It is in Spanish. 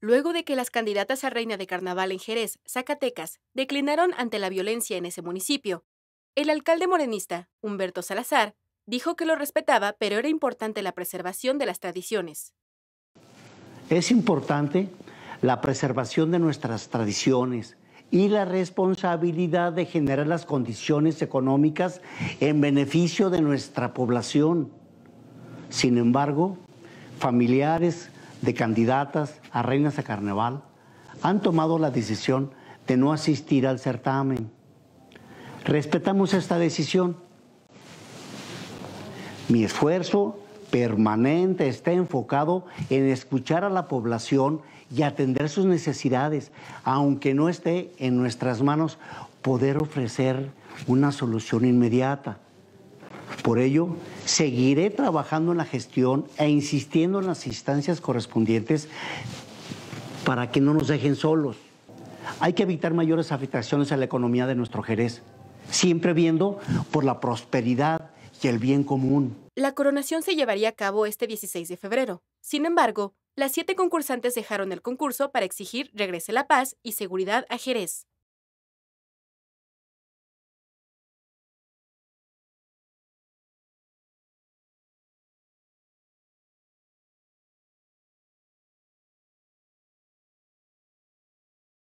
luego de que las candidatas a reina de carnaval en Jerez, Zacatecas, declinaron ante la violencia en ese municipio. El alcalde morenista, Humberto Salazar, dijo que lo respetaba, pero era importante la preservación de las tradiciones. Es importante la preservación de nuestras tradiciones y la responsabilidad de generar las condiciones económicas en beneficio de nuestra población. Sin embargo, familiares de candidatas a reinas de carnaval han tomado la decisión de no asistir al certamen. Respetamos esta decisión. Mi esfuerzo permanente está enfocado en escuchar a la población y atender sus necesidades, aunque no esté en nuestras manos poder ofrecer una solución inmediata. Por ello, seguiré trabajando en la gestión e insistiendo en las instancias correspondientes para que no nos dejen solos. Hay que evitar mayores afectaciones a la economía de nuestro Jerez, siempre viendo por la prosperidad y el bien común. La coronación se llevaría a cabo este 16 de febrero. Sin embargo, las 7 concursantes dejaron el concurso para exigir regrese la paz y seguridad a Jerez.